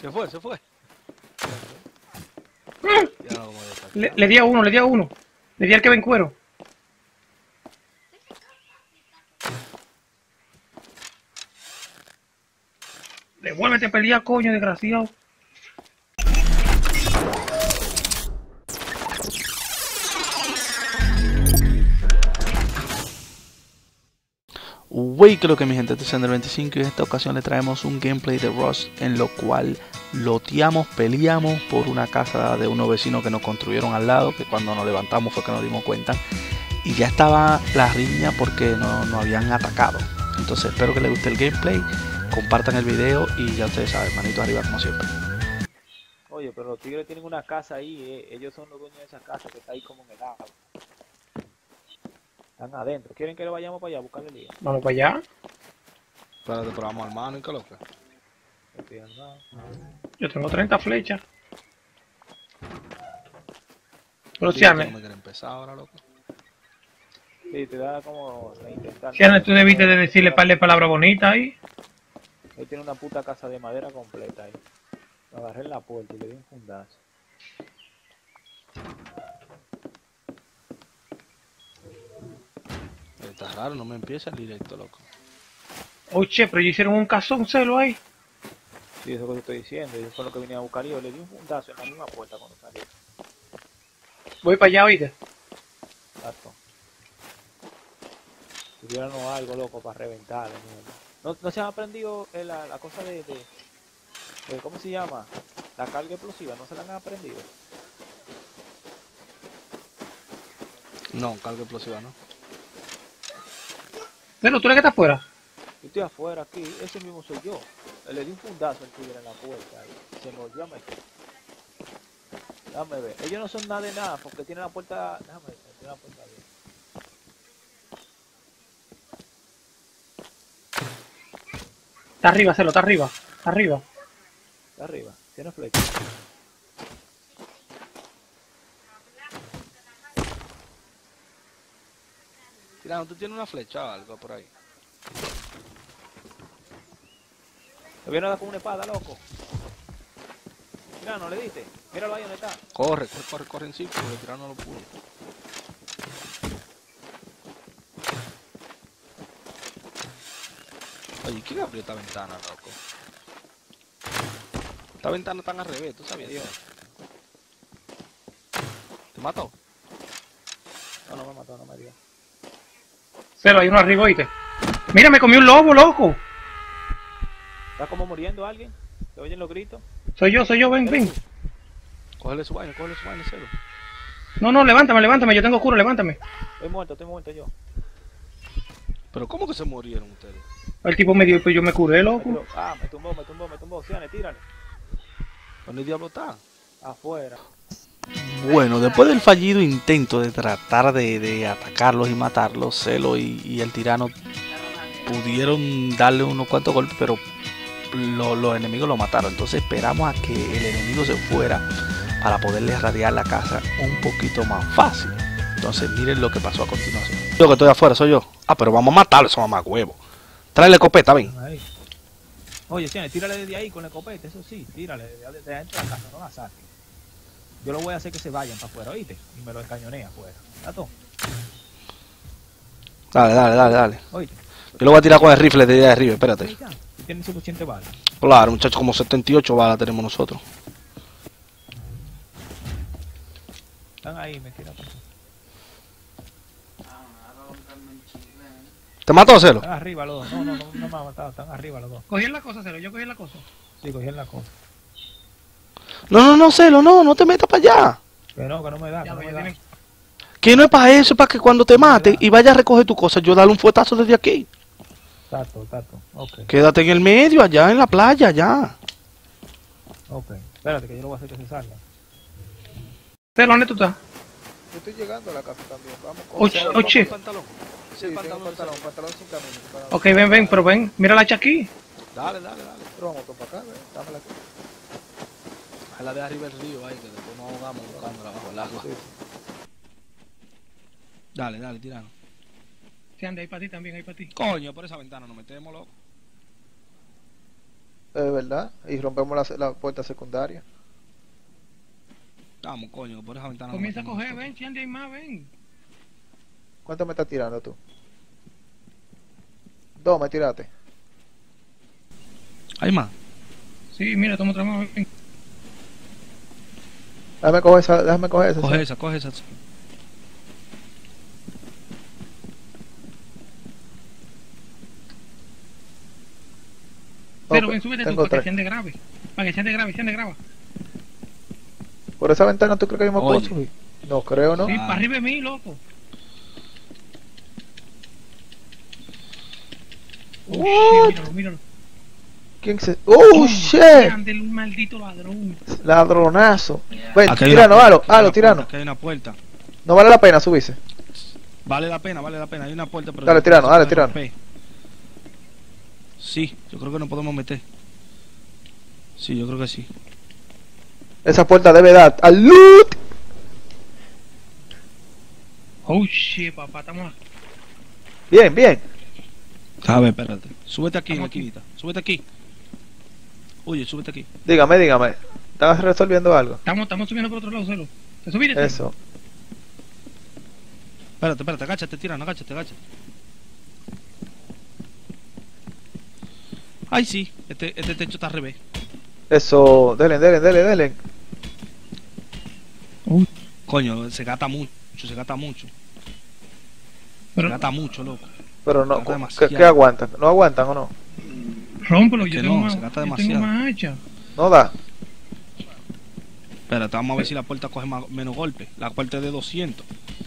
Se fue, se fue. Ya no, como Le di a uno, le di a uno. Le di al que va en cuero. Devuélvete a pelear, coño, desgraciado. Wey, creo que mi gente, este es el 25 y en esta ocasión le traemos un gameplay de Rust en lo cual loteamos, peleamos por una casa de unos vecinos que nos construyeron al lado, que cuando nos levantamos fue que nos dimos cuenta y ya estaba la riña porque nos habían atacado. Entonces espero que les guste el gameplay, compartan el video y ya ustedes saben, manito arriba como siempre. Oye, pero los tigres tienen una casa ahí, ellos son los dueños de esa casa que está ahí como en el agua. Están adentro. ¿Quieren que le vayamos para allá a buscarle lío? Vamos para allá. Espérate, pero vamos al mano y qué loca. Yo tengo 30 flechas. Pero No Ciane, me quiere empezar ahora, loco. Sí, te da como intentar. Ciane, tú debiste de decirle par de palabras bonitas ahí. Él tiene una puta casa de madera completa ahí. Lo agarré en la puerta y le di un fundazo. Está raro, no me empieza el directo, loco. Oye, pero ellos hicieron un cazón celo ahí. Sí, eso es lo que te estoy diciendo. Eso fue lo que venía a buscar yo. Le di un fundazo en la misma puerta cuando salí. Voy para allá, oíste. Exacto. Tuviéramos algo, loco, para reventar. ¿No se han aprendido la cosa de ¿cómo se llama? La carga explosiva, ¿no se la han aprendido? No, carga explosiva, ¿no? Pero tú eres que estás afuera. Yo estoy afuera aquí, ese mismo soy yo. Le di un fundazo al tigre en la puerta y se me volvió a meter. Déjame ver. Ellos no son nada de nada porque tienen la puerta. Déjame ver, tiene la puerta abierta. Está arriba, celo, está arriba. Está arriba. Está arriba, tiene flecha. Tirano, ¿tú tienes una flecha o algo por ahí? ¿Te viene a dar con una espada, loco? Tirano, ¿le diste? Míralo ahí donde está. Corre, corre, corre, corre en círculo, el tirano no lo pudo. Oye, ¿quién abrió esta ventana, loco? Esta ventana está al revés, ¿tú sabías? Dios. ¿Te mató? No, no me mató, no me dio. Celo, hay uno arriba, oíste. Mira, me comió un lobo, loco. ¿Está como muriendo alguien? ¿Te oyen los gritos? Soy yo, ven, ven. Cógele su vaina, celo. No, levántame, yo tengo cura, levántame. Estoy muerto yo. ¿Pero cómo que se murieron ustedes? El tipo me dio, pues yo me curé, loco. Me tumbó. Ciane, tírale. ¿Dónde el diablo está? Afuera. Bueno, después del fallido intento de tratar de atacarlos y matarlos, Celo y el tirano pudieron darle unos cuantos golpes, pero los enemigos lo mataron. Entonces esperamos a que el enemigo se fuera para poderle radiar la casa un poquito más fácil. Entonces miren lo que pasó a continuación. Yo que estoy afuera, soy yo. Ah, pero vamos a matarlo, eso mamá huevo. Tráele escopeta, ven. Oye, Ciane, tírale desde ahí con la escopeta, eso sí, tírale desde adentro de la casa, no la saques. Yo lo voy a hacer que se vayan para afuera, ¿oíste? Y me lo encañonea afuera. ¿Tato? Dale. ¿Oíste? Yo lo voy a tirar con el rifle de arriba, espérate. ¿Tienen suficiente balas? Claro, muchachos, como 78 balas tenemos nosotros. Están ahí, me quiero pasar. ¿Te mató, Celo? Están arriba los dos. No me ha matado, están arriba los dos. Cogí la cosa, Celo, yo cogí la cosa. Sí, cogí la cosa. No, Celo, no te metas para allá. Que no me da, Ya, que no ya me da. tienen- Que no es para eso, es para que cuando te mate y vayas a recoger tu cosa, yo dale un fuetazo desde aquí. Tato, ok. Quédate en el medio, allá en la playa, allá. Ok, espérate que yo lo voy a hacer que se salga. Celo, ¿dónde tú estás? Yo estoy llegando a la casa también, vamos Oye. pantalón. Sí, pantalón sin camino. Ok, ven, pero ven, mira la hacha aquí. Dale. Pero vamos para acá, dámela aquí. Ojalá de arriba el río, ahí, que después nos ahogamos buscándola bajo el agua. Sí. Dale, tirano. Sí, anda, hay para ti también, hay para ti. Coño, por esa ventana nos metemos, loco. ¿Verdad? Y rompemos la puerta secundaria. Vamos, coño, por esa ventana. Comienza a no coger, nosotros. ven, Chandy, hay más, ven. ¿Cuánto me estás tirando tú? 2 me tiraste. ¿Hay más? Sí, mira, toma otra más, ven. Déjame coger esa, déjame coger esa. Coge esa, coge esa. Pero Ok, ven, súbete tú tengo para que 3. Chandy grabe. Para que Chandy grabe, Chandy graba. ¿Por esa ventana tú crees que yo me puedo Oye. subir? No creo, ¿no? Sí, Ah. para arriba de mí, loco. Oh, What? shit, míralo, míralo. ¿Quién se...? ¡Oh, shit! Chandy, un maldito ladrón. Ladronazo. Ven, Aquí hay tirano, una halo, puerta, halo, tirano. Aquí hay una puerta. No vale la pena subirse. Vale la pena, vale la pena. Hay una puerta, pero... Dale, no tirano, se dale, puede tirano. romper. Sí, yo creo que nos podemos meter. Sí, yo creo que sí. Esa puerta debe dar al loot. Oh, shit, papá, estamos aquí. Bien, bien. A ver, espérate. Súbete aquí, Estamos aquí. maquinita. Súbete aquí. Oye, súbete aquí. Dígame, dígame. ¿Estás resolviendo algo? Estamos subiendo por otro lado, Celo. ¿Te subiste? Celo? Eso. Espérate, espérate, agáchate, tirano, agáchate, agáchate. Ay, sí, este techo está al revés. Eso. Delen, delen, delen, delen. Coño, se gasta mucho, se gasta mucho. Se Pero gasta mucho, loco. Pero no, Gasta ¿qué, demasiado. qué aguantan? ¿No aguantan o no? rómpelo, Es yo que tengo no, más, se gasta yo tengo demasiado. más hacha. No da. Espérate, vamos a ver si la puerta coge menos golpes. La puerta es de 200.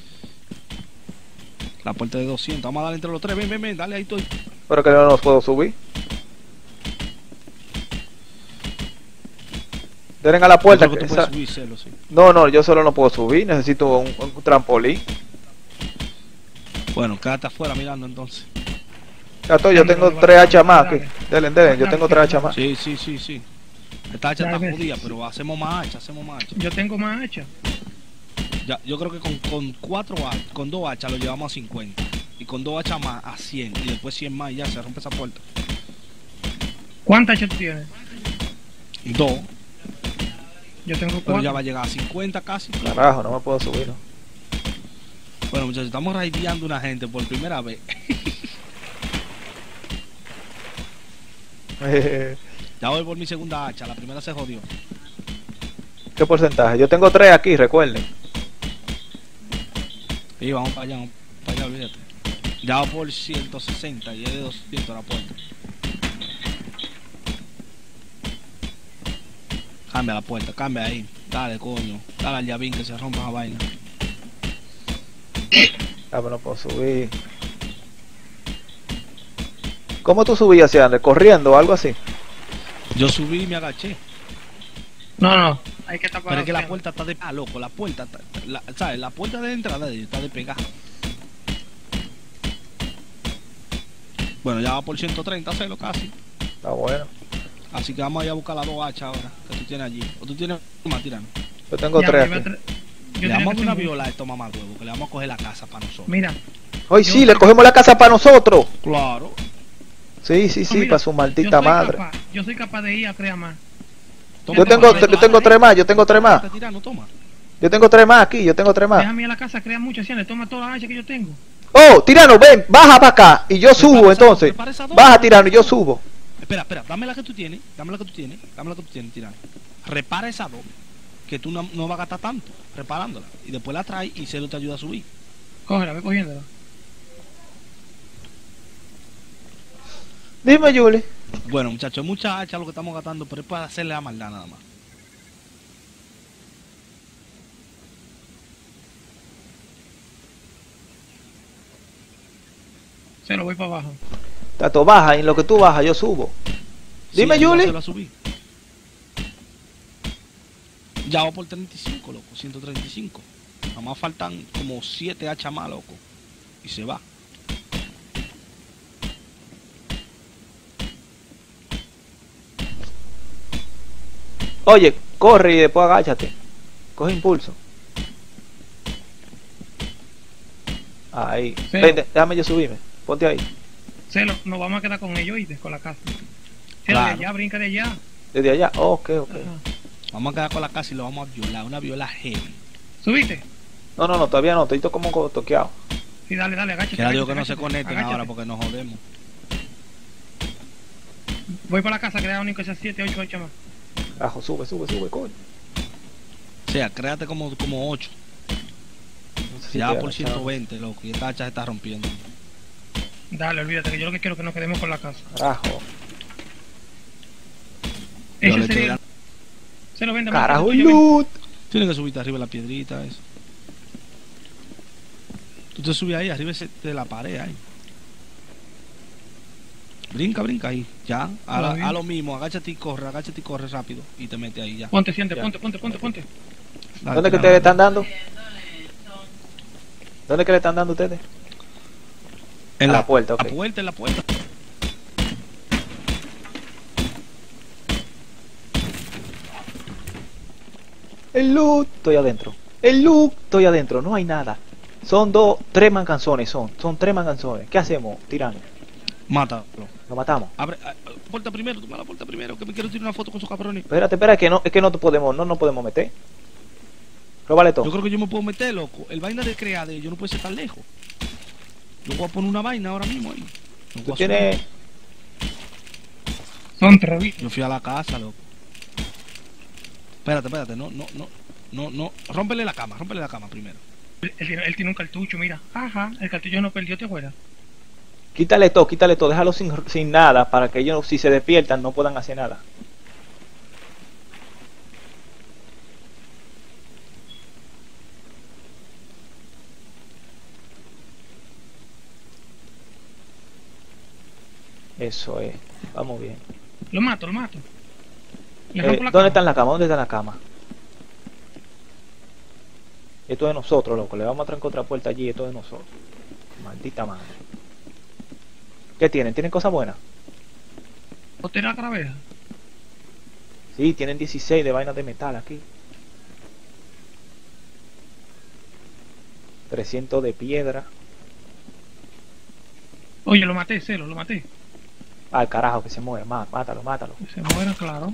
La puerta es de 200. Vamos a darle entre los tres. Ven, ven, ven, dale ahí estoy. Pero que no nos puedo subir. Delen a la puerta. Yo creo que tú puedes subir, Celo, sí. No, no, yo solo no puedo subir. Necesito un trampolín. Bueno, quédate afuera mirando entonces. Gato, yo Dale, tengo dale, 3 dale, hachas más dale. aquí. Delen, delen, yo tengo 3 hachas más. Sí, sí, sí, sí. Esta hacha Dale, está ven. jodida, pero hacemos más hacha, hacemos más hacha. Yo tengo más hacha. Ya, yo creo que con 4 hachas, con 2 hachas lo llevamos a 50. Y con 2 hachas más a 100. Y después 100 más y ya se rompe esa puerta. ¿Cuántas hachas tú tienes? 2. Yo tengo Pero ya 4. va a llegar a 50 casi. Carajo, no me puedo subir, ¿no? Bueno, muchachos, estamos raideando una gente por primera vez. Ya voy por mi segunda hacha, la primera se jodió. ¿Qué porcentaje? Yo tengo 3 aquí, recuerden. Y vamos para allá, olvídate. Ya va por 160 y es de 200 la puerta. Cambia la puerta, cambia ahí. Dale, coño. Dale al llavín que se rompa esa vaina. Ah, pero no puedo subir. ¿Cómo tú subías, Andrés? ¿Corriendo o algo así? Yo subí y me agaché. No, hay que tapar. Pero es que la puerta está de... Ah, loco, la puerta está... ¿Sabes? La puerta de entrada de ellos está de pegada. Bueno, ya va por 130, Celo, casi. Está bueno. Así que vamos a ir a buscar las 2 hachas ahora que tú tienes allí. O tú tienes más tirando. Yo tengo 3 aquí. Le vamos a dar una viola a estos mamagüevos, que le vamos a coger la casa para nosotros. Mira, Hoy Yo sí, soy- le cogemos la casa para nosotros. Claro. Sí, sí, sí, mira, para su maldita madre. Yo soy capaz de ir a crear más. Toma, Yo tengo, toma, yo tengo 3 más, yo tengo 3 más. Está tirando, toma. Yo tengo 3 más aquí, yo tengo 3 más. Déjame ir a la casa, crea mucho, le toma todas las hachas que yo tengo. Oh, Tirano, ven, baja para acá. Y yo subo entonces. prepara esa dos, Baja, prepara Tirano, y esa yo dos. subo. Espera, dame la que tú tienes, dame la que tú tienes, Tirano. Repara esa dos, que tú no vas a gastar tanto reparándola. Y después la traes y Celo te ayuda a subir. Cógela, ve cogiéndola. Dime, Julie. Bueno, muchachos, es mucha hacha lo que estamos gastando, pero es para hacerle la maldad nada más. Se lo voy para abajo. Tato, baja, y en lo que tú bajas, yo subo. Dime, ayuda a Julie. Celo a subir. Ya va por 35, loco, 135. Nada más faltan como 7 hachas más, loco. Y se va. Oye, corre y después agáchate. Coge impulso. Ahí. Sí. Ven, déjame yo subirme. Ponte ahí. Celo, nos vamos a quedar con ellos, ¿oíste? Con la casa. De allá, brinca de allá. Desde allá. Ok, ok. Ajá. Vamos a quedar con la casa y lo vamos a violar. Una viola heavy. ¿Subiste? No, no, no, todavía no. Estoy como toqueado. Sí, dale, agáchate. Que ya digo que no agáchate, se conecten agáchate. ahora porque nos jodemos. Voy para la casa, crea único esas 7, 8 más. Ajo, sube, coño. O sea, créate como 8. No sé si Ya queda por la chava. 120, loco. Y esta hacha se está rompiendo. Dale, olvídate, que yo lo que quiero es que nos quedemos con la casa. Carajo. Yo Ese le estoy sería... dando- Se lo vende. Carajo, yo loot. Tienes que subirte arriba de la piedrita, eso. Tú te subes ahí, arriba de la pared, ahí. Brinca ahí, ya. Está bien. A lo mismo, agáchate y corre rápido. Y te metes ahí ya. Ponte, siente, Ya. ponte. Dale, ¿Dónde que tira, ustedes le están dando? ¿Dónde que le están dando ustedes? En a la puerta, ok. En la puerta. El loot, estoy adentro. Estoy adentro, no hay nada. Son 3 manganzones, son 3 manganzones. ¿Qué hacemos? Tirando. Mátalo. Lo matamos. Abre, puerta primero, toma la puerta primero, que me quiero tirar una foto con esos cabrones. Espérate, es que no te podemos, no nos podemos meter. Róbale todo. Yo creo que yo me puedo meter, loco. El vaina de crear yo no puede ser tan lejos. Yo voy a poner una vaina ahora mismo ahí. No Tú voy a tienes. subir. Son 3, ¿viste? Yo fui a la casa, loco. Espérate, no. Rómpele la cama primero. Él tiene un cartucho, mira. Ajá, el cartucho no perdió, ¿te acuerdas? Quítale todo, déjalo sin nada para que ellos, si se despiertan, no puedan hacer nada. Eso es, vamos bien. Lo mato. Le rompo la ¿Dónde cama. está la cama? ¿Dónde está la cama? Esto es de nosotros, loco. Le vamos a trancar otra puerta allí. Esto es de nosotros. Maldita madre. ¿Qué tienen? ¿Tienen cosas buenas? ¿O tiene la cabeza? Sí, tienen 16 de vainas de metal aquí. 300 de piedra. Oye, lo maté, Celo, lo maté. Al carajo, que se muere. Mátalo. Que se muera, claro.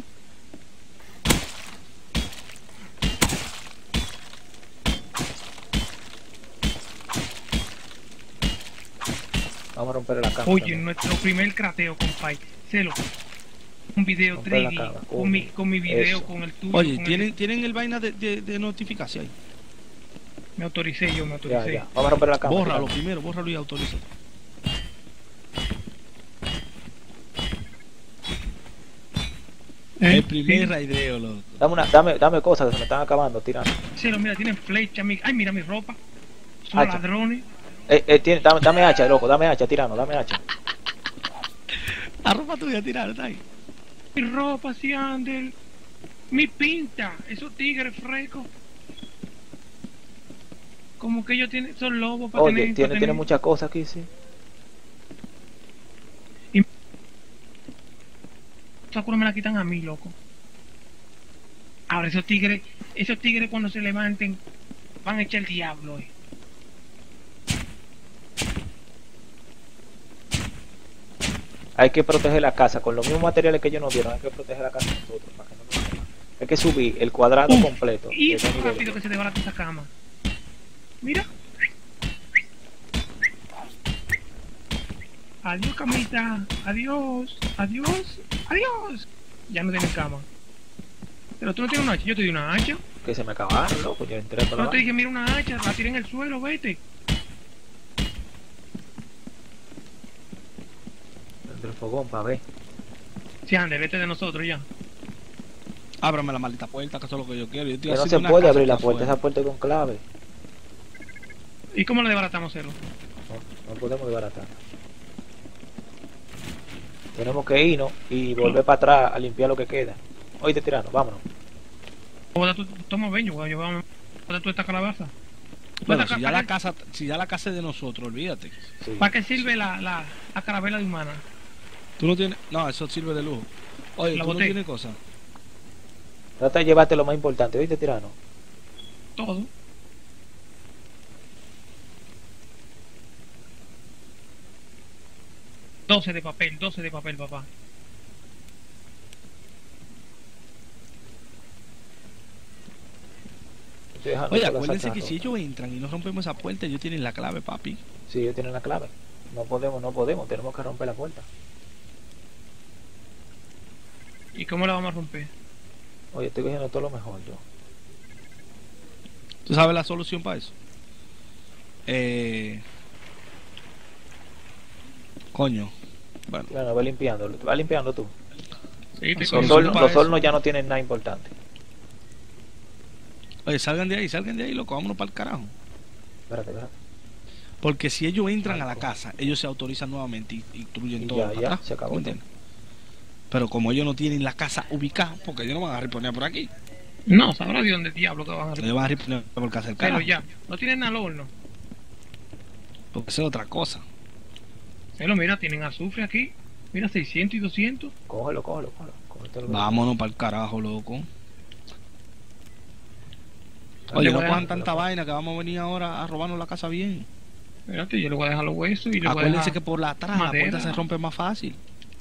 Vamos a romper la cama. Oye, también. nuestro primer crateo, compadre. Celo. Un video Romper la 3D. cama, Con mi video, eso. con el tuyo. Oye, con ¿tienen el vaina de notificación? Me autoricé. Ya. Vamos a romper la cama. Bórralo tirando. primero, bórralo y autoriza. El primer Sí. raideo, loco. Dame cosas que se me están acabando tirando. Celo, mira, tienen flecha. Ay, mira mi ropa. Son Hacha. ladrones. Dame hacha, loco. Dame hacha, tirano. Dame hacha. La ropa tuya tirada, está ahí. Mi ropa, si Andel. Mi pinta. Esos tigres frescos. Como que ellos son lobos para Oye, tener. tiene muchas cosas aquí, sí. Sakura me la quitan a mí, loco. Ahora esos tigres cuando se levanten van a echar el diablo, Hay que proteger la casa. Con los mismos materiales que ellos nos dieron, hay que proteger la casa nosotros. Para que no nos quemen. Hay que subir el cuadrado completo. Y de eso ese nivel. rápido que se desbarata esa cama. Mira. Adiós, camita. Adiós. Ya no tienen cama. Pero tú no tienes una hacha. Yo te di una hacha. Que se me acabaron, loco. Yo entré por la No te vaina. dije, mira una hacha. La tiré en el suelo, vete. Prende el fogón para ver. Sí, ande, vete de nosotros ya. Ábrame la maldita puerta, que eso es lo que yo quiero. Yo estoy Que no haciendo se una puede casa abrir la aquí puerta. afuera. Esa puerta es con clave. ¿Y cómo le desbaratamos, Celo? No podemos desbaratar. Tenemos que irnos y volver para atrás a limpiar lo que queda. Oíste, tirano, vámonos. Toma, ven, yo voy a llevar tú esta calabaza. Bueno, si ya la casa es de nosotros, olvídate. Sí. ¿Para qué sirve la carabela de humana? Tú no tienes. No, eso sirve de lujo. Oye, La tú no boté. tienes cosas. Trata de llevarte lo más importante, ¿oíste, tirano? Todo. $12 de papel, papá. Estoy dejando Oye, todas las acuérdense sacas que si rotas. ellos entran y no rompemos esa puerta, ellos tienen la clave, papi. Sí, ellos tienen la clave. No podemos, tenemos que romper la puerta. ¿Y cómo la vamos a romper? Oye, estoy cogiendo todo lo mejor yo. ¿Tú sabes la solución para eso? Coño. Bueno, Bueno, va limpiando tú. Sí, te Los cojo. hornos- para Los eso. hornos ya no tienen nada importante. oye, salgan de ahí, loco, vámonos para el carajo. Espérate. Porque si ellos entran a la casa, ellos se autorizan nuevamente y destruyen Y todo ya, para ya, atrás, se acabó ¿tú me entiendes? Pero como ellos no tienen la casa ubicada, porque ellos no van a reponer por aquí, No, sabrá de dónde diablo que van a ellos van a reponer por casa del Celo carajo, ya. No tienen nada al horno. porque eso es otra cosa. Celo, mira, tienen azufre aquí. Mira, 600 y 200. Cógelo. Cógete lo que- Vámonos para el carajo, loco. Ah, Oye, le no voy a- cojan tanta vaina que vamos a venir ahora a robarnos la casa bien. Espérate, yo le voy a dejar los huesos y le voy a Acuérdense dejar... que por la atrás la madera. puerta se rompe más fácil.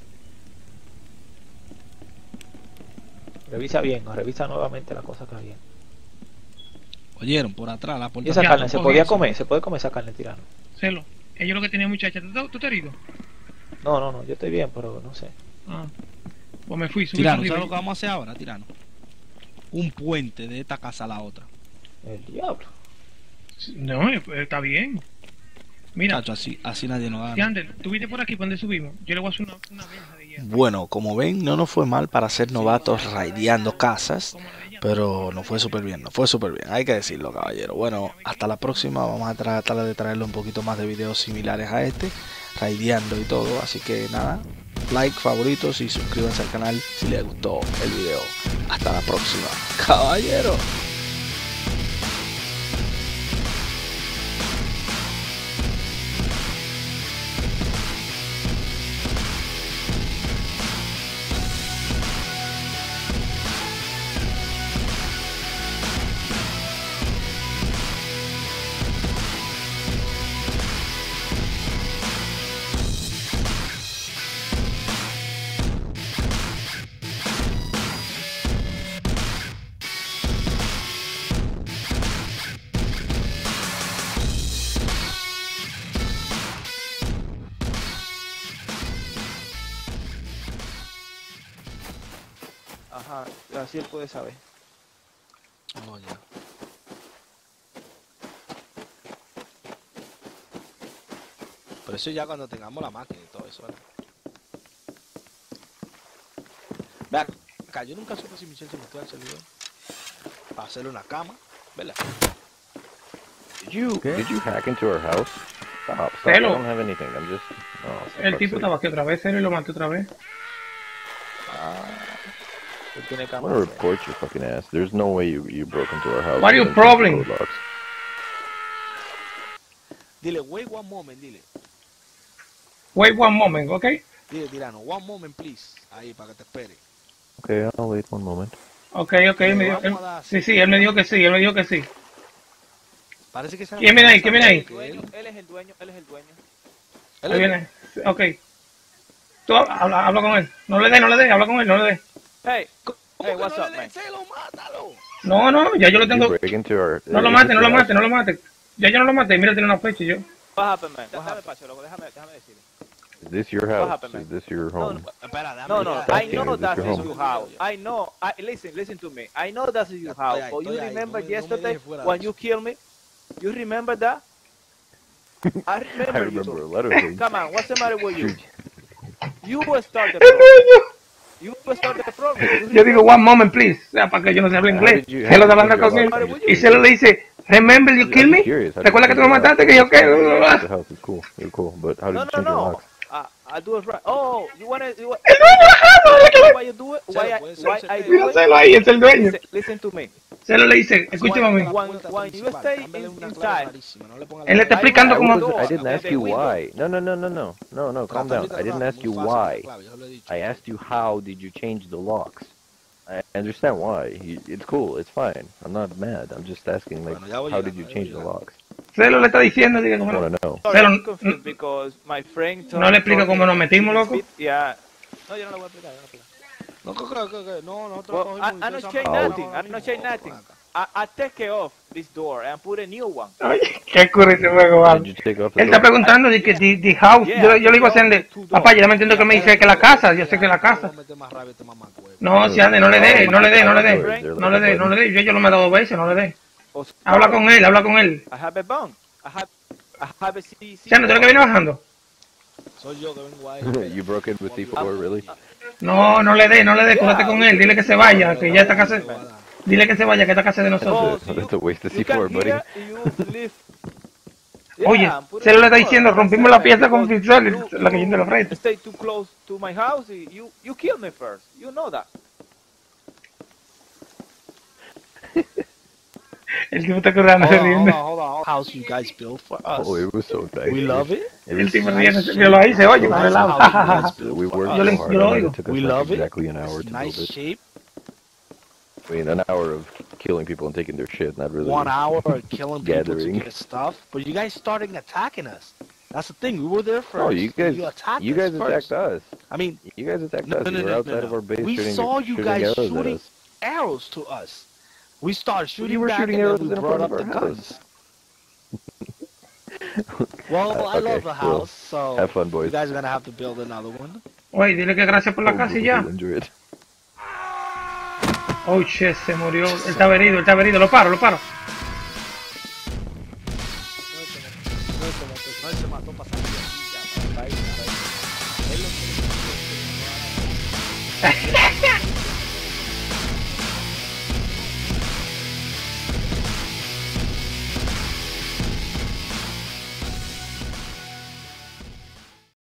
Revisa nuevamente las cosas que hay. Oyeron, por atrás la ¿Y puerta esa Ya, carne se coge podía eso. comer? ¿Se puede comer esa carne, tirano? Celo, ellos lo que tenían, muchacha. ¿Tú te has herido? No, yo estoy bien, pero no sé. Ah. Pues me fui, subí Tirano, para ¿sabes arriba. lo que vamos a hacer ahora, Tirano? Un puente de esta casa a la otra. El diablo. No, está bien. Mira, Chacho, así nadie nos gana. Yander, tú viste por aquí por donde subimos. Yo le voy a hacer una verja de hierro. Bueno, como ven, no nos fue mal para ser novatos raideando casas, Como la de ella. pero nos fue súper bien, hay que decirlo, caballero. Bueno, hasta la próxima, vamos a tratar de traerle un poquito más de videos similares a este, raideando y todo, así que nada, like, favoritos y suscríbanse al canal si les gustó el video. Hasta la próxima, caballero. Ajá, así él puede saber. Oh, ya. Pero eso ya cuando tengamos la máquina y todo eso. Vean, acá yo nunca supe si Michelle se metió al servidor para hacerle una cama, ¿verdad? Did you hack into our house? Stop. I Hello. don't have anything. I'm just. Oh, for El fuck's tipo sake. estaba aquí otra vez, Celo, y lo maté otra vez. Él tiene I'm cámara. gonna report your fucking ass. There's no way you broke into our house. What are you and changed the problem? code locks. Dile, wait one moment, dile. Wait one moment, ¿ok? Dile, Tirano, one moment, please. Ahí, para que te espere. Okay, I'll wait one moment. Ok, él me dijo, Vamos a dar- sí, él me dijo que sí, él me dijo que sí. Parece que se ¿Quién viene ahí? ¿Quién viene ahí? Él es el dueño. Ahí viene, ok. Tú habla con él. No le dé, habla con él, no le dé. Hey, ¿Cómo Hey, que what's no up, le man? des celo? Mátalo. No, ya yo lo Did tengo. you break into our? No lo is mate, this no lo your mate, house? no lo mate. Ya yo no lo maté, mira, tiene una fecha y yo. what happened, man? Déjame espacio, loco, déjame decirle. Is this your house? happened, man? Is this your No, home? Espera, dame. No, ya. I Is know this that your is home? your house. I know. Listen to me. I know that is your Estoy house. ahí, But you estoy ahí. remember No me yesterday dejes fuera de when eso. you killed me? You remember that? I I remember you. remember a too. lot of things. Come on, what's the matter with you? You started the El problem. dueño. You started the problem. You Yo digo, remember? one moment, please. O sea, para que yo no se hable inglés. did you- Se lo how está did hablando you con change él. your Y house? se le dice, remember you kill me? Curious, how did ¿Recuerda you que tú me change your mataste? Que yo, house? The house is cool. You're cool, but how did No, you change your no. locks? I do it right. Oh, you wanna? El dueño, ajá, Why you do it? Selo, Why puede ser why un I secreto. do mira, it? Celo ahí, es el dueño. Listen to me. Celo le dice, escúchame. When you stay inside, Él le está explicando I cómo. will- I didn't Desde ask you Windows. why. No, calm down. I didn't ask you why. I asked you how did you change the locks. I understand why. It's cool. It's fine. I'm not mad. I'm just asking, like, Bueno, ya voy how did llegando, you ya change voy the llegando. locks? Celo le está diciendo, diga, I cómo no. want to know. Sorry, Pero- I'm confused because my friend No le explica cómo nos metimos, loco. Yeah. No, yo no le voy a explicar. No, no, nosotros Well, cogimos I y not ustedes change han- nothing. I not change nothing. I take off this door and put a new one. Oye, qué ocurre ese juego, Did vale. you take off the Él está door? preguntando de que the house, yo le digo a Sende, papá, yo no me entiendo que me dice que la casa, yo sé que la casa. No, si ande, no le dé, no le dé, no le dé, no le dé, no le dé, yo lo me he dado 2 veces, no le dé. Habla con él, habla con él. I have a bone. I have a CC. Si ande, ¿tú eres que viene bajando? Soy yo que vengo ahí. You broke it with C4, really? No, no le dé, cúrate con él, dile que se vaya, que ya esta casa, dile que se vaya, que esta casa es de nosotros. That's a waste of You can C4, buddy. hear you live. Oye, Yeah, put se it lo on está the diciendo, floor. rompimos la pieza con Because Fisol, you- la que yo de los reyes. Stay too close to my house. You kill me first. You know that. El tipo está currando, se riendo. Hold on. House you guys built for us. Oh, it was so nice. We love it. It El was tipo so riendo, yo lo ahí, se oye, con el lado. We worked Yo le- so hard yo lo on it. oigo. It took us We like love it. exactly an hour It's to nice build it. shape. I mean, an hour of killing people and taking their shit, not really. 1 hour of killing people to Gathering. get stuff. But you guys started attacking us. That's the thing. We were there first. Oh, you guys attacked attacked us. I mean, You guys attacked no, us. no, You were no, outside no, of our base we shooting, saw you shooting guys arrows at shooting us. arrows to us. We started shooting You were back shooting and then arrows we in brought front up of the our guns. Well, I Okay, love the well, house, so have fun, you boys. guys are gonna have to build another one. Oye, dile que gracias por la casa y ya. Enjoy it. Oh, shit, se murió. Él estaba herido, lo paro. No, él se mató pasando aquí, ya, para ahí. Él lo que-